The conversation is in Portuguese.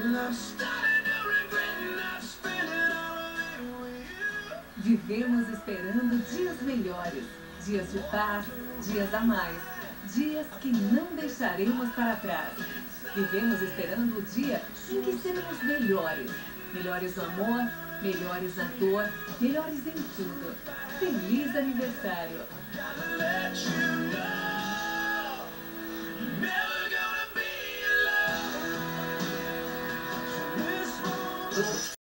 Vivemos esperando dias melhores, dias de paz, dias a mais, dias que não deixaremos para trás. Vivemos esperando o dia em que seremos melhores. Melhores no amor, melhores na dor, melhores em tudo. Feliz aniversário!